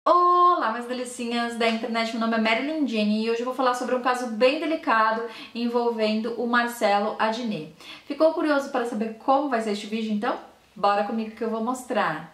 Olá, minhas delicinhas da internet, meu nome é Marilyn Jenny e hoje eu vou falar sobre um caso bem delicado envolvendo o Marcelo Adnet. Ficou curioso para saber como vai ser este vídeo então? Bora comigo que eu vou mostrar!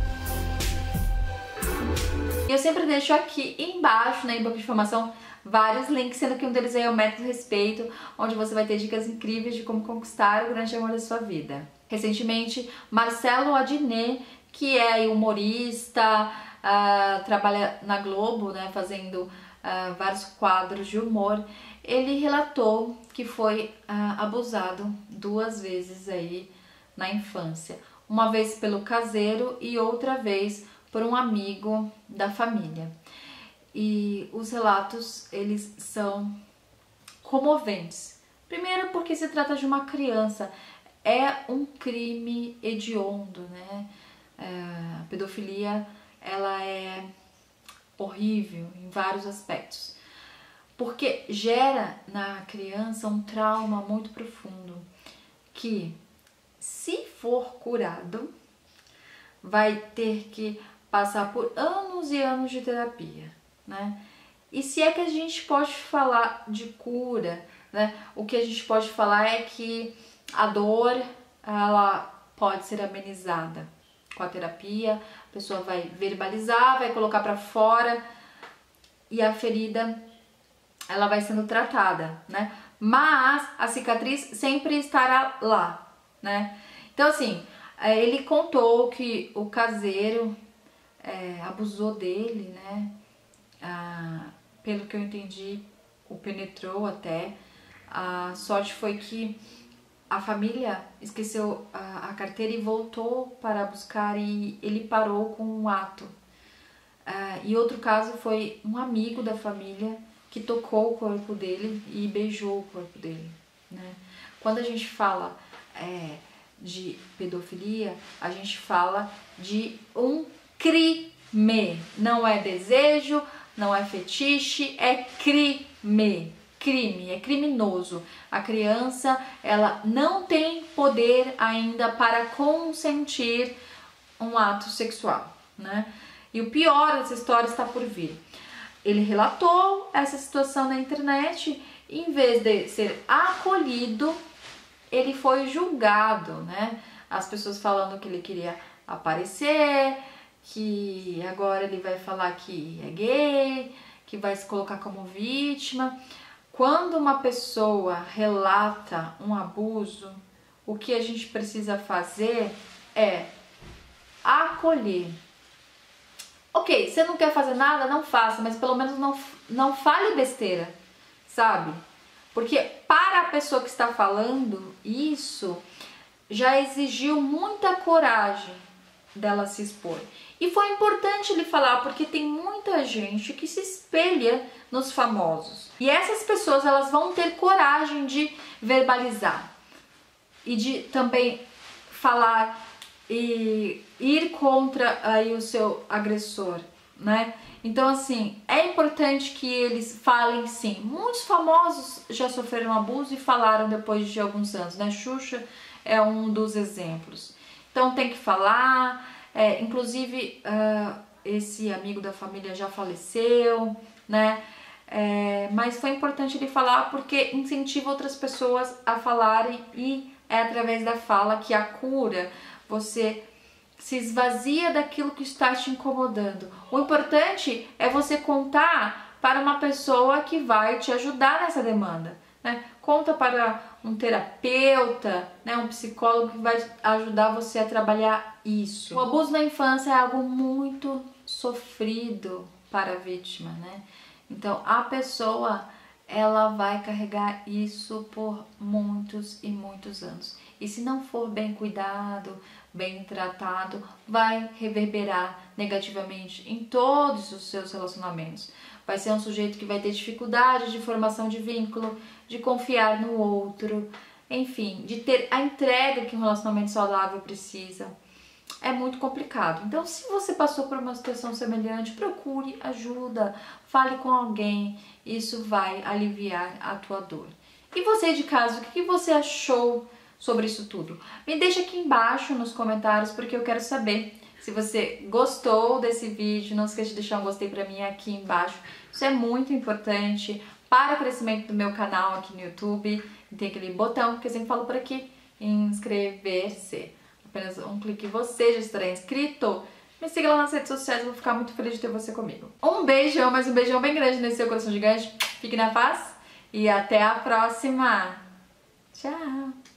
Eu sempre deixo aqui embaixo na inbox de informação vários links, sendo que um deles é o Método Respeito, onde você vai ter dicas incríveis de como conquistar o grande amor da sua vida. Recentemente, Marcelo Adnet, que é humorista, trabalha na Globo, né, fazendo vários quadros de humor, ele relatou que foi abusado 2 vezes aí na infância. Uma vez pelo caseiro e outra vez por um amigo da família. E os relatos, eles são comoventes. Primeiro porque se trata de uma criança, é um crime hediondo, né? A pedofilia, ela é horrível em vários aspectos, porque gera na criança um trauma muito profundo, que se for curado, vai ter que passar por anos e anos de terapia, né? E se é que a gente pode falar de cura, né? O que a gente pode falar é que a dor, ela pode ser amenizada com a terapia, a pessoa vai verbalizar, vai colocar para fora e a ferida, ela vai sendo tratada, né? Mas a cicatriz sempre estará lá, né? Então assim, ele contou que o caseiro abusou dele, né? Pelo que eu entendi, o penetrou até. A sorte foi que a família esqueceu a carteira e voltou para buscar e ele parou com um ato. E outro caso foi um amigo da família que tocou o corpo dele e beijou o corpo dele, né? Quando a gente fala de pedofilia, a gente fala de um crime. Não é desejo, não é fetiche, é crime. Crime, é criminoso. A criança, ela não tem poder ainda para consentir um ato sexual, né? E o pior dessa história está por vir. Ele relatou essa situação na internet e, em vez de ser acolhido, ele foi julgado, né? As pessoas falando que ele queria aparecer, que agora ele vai falar que é gay, que vai se colocar como vítima. Quando uma pessoa relata um abuso, o que a gente precisa fazer é acolher. Ok, você não quer fazer nada, não faça, mas pelo menos não fale besteira, sabe? Porque para a pessoa que está falando isso, já exigiu muita coragem dela se expor. E foi importante ele falar, porque tem muita gente que se espelha nos famosos. E essas pessoas, elas vão ter coragem de verbalizar e de também falar e ir contra aí o seu agressor, né? Então assim, é importante que eles falem sim. Muitos famosos já sofreram abuso e falaram depois de alguns anos, né? Xuxa é um dos exemplos. Então tem que falar, inclusive esse amigo da família já faleceu, né? Mas foi importante ele falar porque incentiva outras pessoas a falarem e é através da fala que a cura, você se esvazia daquilo que está te incomodando. O importante é você contar para uma pessoa que vai te ajudar nessa demanda, né? Conta para um terapeuta, né? Um psicólogo que vai ajudar você a trabalhar isso. O abuso na infância é algo muito sofrido para a vítima, né? Então a pessoa, ela vai carregar isso por muitos e muitos anos. E se não for bem cuidado, bem tratado, vai reverberar negativamente em todos os seus relacionamentos. Vai ser um sujeito que vai ter dificuldade de formação de vínculo, de confiar no outro, enfim, de ter a entrega que um relacionamento saudável precisa. É muito complicado. Então, se você passou por uma situação semelhante, procure ajuda, fale com alguém, isso vai aliviar a tua dor. E você de casa, o que você achou sobre isso tudo? Me deixa aqui embaixo nos comentários, porque eu quero saber Se você gostou desse vídeo, não esqueça de deixar um gostei pra mim aqui embaixo. Isso é muito importante para o crescimento do meu canal aqui no YouTube. E tem aquele botão que eu sempre falo por aqui, inscrever-se. Apenas um clique e você já estará inscrito. Me siga lá nas redes sociais, eu vou ficar muito feliz de ter você comigo. Um beijão, mas um beijão bem grande nesse seu coração gigante. Fique na paz e até a próxima. Tchau!